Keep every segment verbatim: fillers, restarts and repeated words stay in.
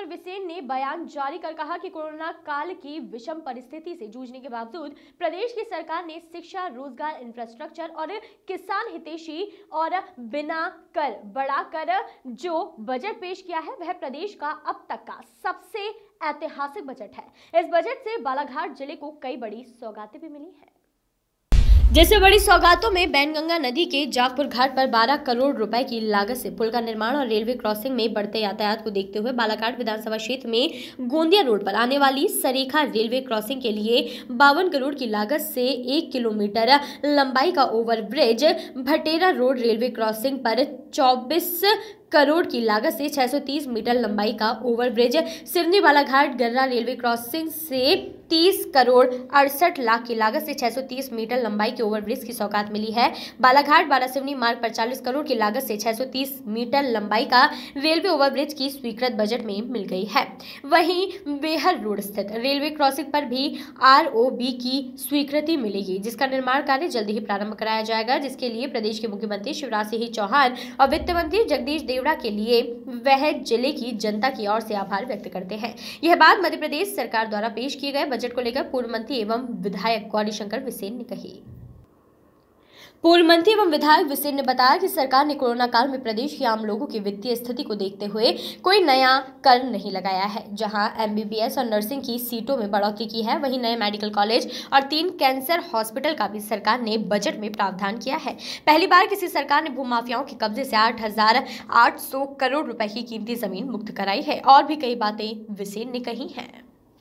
बिसेन ने बयान जारी कर कहा कि कोरोना काल की विषम परिस्थिति से जूझने के बावजूद प्रदेश की सरकार ने शिक्षा, रोजगार, इंफ्रास्ट्रक्चर और किसान हितैषी और बिना कर बढ़ाकर जो बजट पेश किया है वह प्रदेश का अब तक का सबसे ऐतिहासिक बजट है। इस बजट से बालाघाट जिले को कई बड़ी सौगातें भी मिली हैं। जैसे बड़ी सौगातों में बैनगंगा नदी के जागपुर घाट पर बारह करोड़ रुपए की लागत से पुल का निर्माण और रेलवे क्रॉसिंग में बढ़ते यातायात को देखते हुए बालाघाट विधानसभा क्षेत्र में गोंदिया रोड पर आने वाली सरेखा रेलवे क्रॉसिंग के लिए बावन करोड़ की लागत से एक किलोमीटर लंबाई का overbridge, Bhatera road railway crossing पर चौबीस करोड़ की लागत से छह सौ तीस मीटर लंबाई का ओवरब्रिज, सिवनी बालाघाट गर्रा रेलवे क्रॉसिंग से तीस करोड़ अड़सठ लाख की लागत से छह सौ तीस मीटर लंबाई के ओवरब्रिज की सौगात मिली है। बालाघाट बारासिवनी मार्ग पर चालीस करोड़ की लागत से छह सौ तीस मीटर लंबाई का रेलवे ओवरब्रिज की स्वीकृत बजट में मिल गई है। वहीं बेहर रोड स्थित रेलवे क्रॉसिंग पर भी आरओबी की स्वीकृति मिलेगी, जिसका निर्माण कार्य जल्द ही प्रारंभ कराया जाएगा, जिसके लिए प्रदेश के मुख्यमंत्री शिवराज सिंह चौहान और वित्त मंत्री जगदीश देवड़ा के लिए वह जिले की जनता की ओर से आभार व्यक्त करते हैं। यह बात मध्य प्रदेश सरकार द्वारा पेश किए गए बजट को लेकर पूर्व मंत्री एवं विधायक गौरीशंकर बिसेन ने कही। पूर्व मंत्री एवं विधायक बिसेन ने बताया कि सरकार ने कोरोना काल में प्रदेश के आम लोगों की वित्तीय स्थिति को देखते हुए कोई नया कर नहीं लगाया है। जहां एमबीबीएस और नर्सिंग की सीटों में बढ़ोतरी की है, वहीं नए मेडिकल कॉलेज और तीन कैंसर हॉस्पिटल का भी सरकार ने बजट में प्रावधान किया है। पहली बार किसी सरकार ने भूमाफियाओं के कब्जे से आठ हजार आठ सौ करोड़ रुपए की कीमती जमीन मुक्त कराई है और भी कई बातें बिसेन ने कही हैं।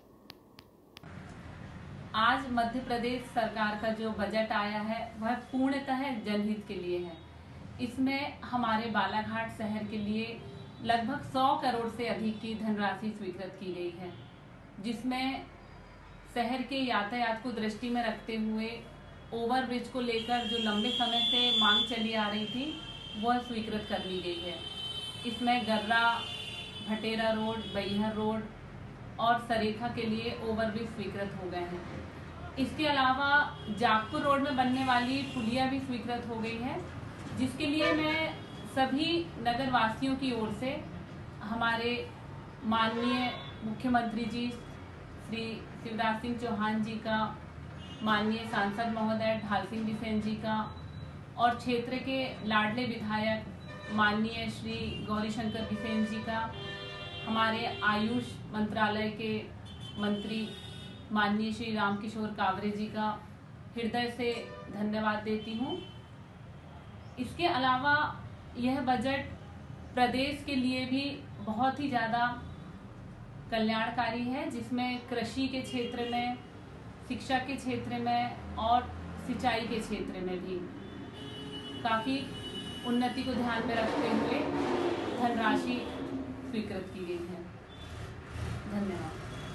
आज मध्य प्रदेश सरकार का जो बजट आया है वह पूर्णतः जनहित के लिए है। इसमें हमारे बालाघाट शहर के लिए लगभग सौ करोड़ से अधिक की धनराशि स्वीकृत की गई है, जिसमें शहर के यातायात को दृष्टि में रखते हुए ओवरब्रिज को लेकर जो लंबे समय से मांग चली आ रही थी वह स्वीकृत कर ली गई है। इसमें गर्रा, भटेरा रोड, बैहर रोड और सरेखा के लिए ओवरब्रिज स्वीकृत हो गए हैं। इसके अलावा जागपुर रोड में बनने वाली पुलिया भी स्वीकृत हो गई है, जिसके लिए मैं सभी नगर वासियों की ओर से हमारे माननीय मुख्यमंत्री जी श्री शिवराज सिंह चौहान जी का, माननीय सांसद महोदय ढाल सिंह बिसेन जी का और क्षेत्र के लाडले विधायक माननीय श्री गौरीशंकर बिसेन जी का, हमारे आयुष मंत्रालय के मंत्री माननीय श्री रामकिशोर कावरे जी का हृदय से धन्यवाद देती हूँ। इसके अलावा यह बजट प्रदेश के लिए भी बहुत ही ज़्यादा कल्याणकारी है, जिसमें कृषि के क्षेत्र में, शिक्षा के क्षेत्र में और सिंचाई के क्षेत्र में भी काफ़ी उन्नति को ध्यान में रखते हुए धनराशि स्वीकृत की गई है। धन्यवाद।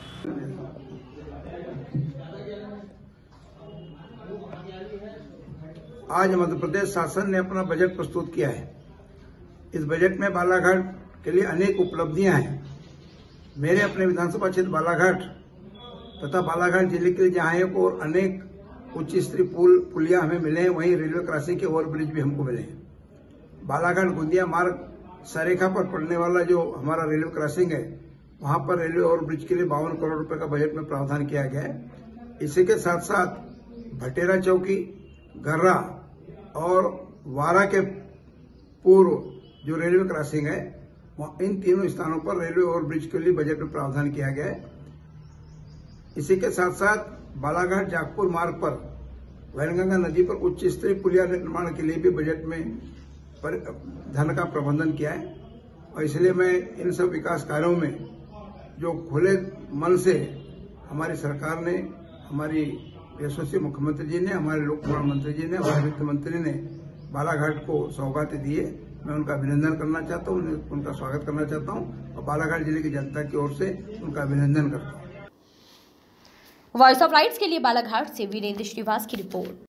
आज मध्य प्रदेश शासन ने अपना बजट प्रस्तुत किया है। इस बजट में बालाघाट के लिए अनेक उपलब्धियां हैं। मेरे अपने विधानसभा क्षेत्र बालाघाट तथा बालाघाट जिले के लिए जहां एक और अनेक उच्च स्तरीय पुल पुलिया हमें मिले हैं, वहीं रेलवे क्रॉसिंग के ओवरब्रिज भी हमको मिले हैं। बालाघाट गोंदिया मार्ग सरेखा पर पड़ने वाला जो हमारा रेलवे क्रॉसिंग है, वहां पर रेलवे ओवरब्रिज के लिए बावन करोड़ रुपए का बजट में प्रावधान किया गया है। इसी के साथ साथ भटेरा चौकी, गर्रा और वारा के पूर्व जो रेलवे क्रॉसिंग है, इन तीनों स्थानों पर रेलवे ओवरब्रिज के लिए बजट में प्रावधान किया गया है। इसी के साथ साथ बालाघाट जागपुर मार्ग पर बैनगंगा नदी पर उच्च स्तरीय पुलिया निर्माण के लिए भी बजट में धन का प्रबंधन किया है। और इसलिए मैं इन सब विकास कार्यों में जो खुले मन से हमारी सरकार ने, हमारी यशस्वी मुख्यमंत्री जी ने, हमारे लोक निर्माण मंत्री जी ने, हमारे वित्त मंत्री ने बालाघाट को सौगातें दी है। मैं उनका अभिनंदन करना चाहता हूँ, उनका स्वागत करना चाहता हूँ और बालाघाट जिले की जनता की ओर से उनका अभिनंदन करता हूँ। वॉइस ऑफ राइट्स के लिए बालाघाट से वीरेंद्र श्रीवास की रिपोर्ट।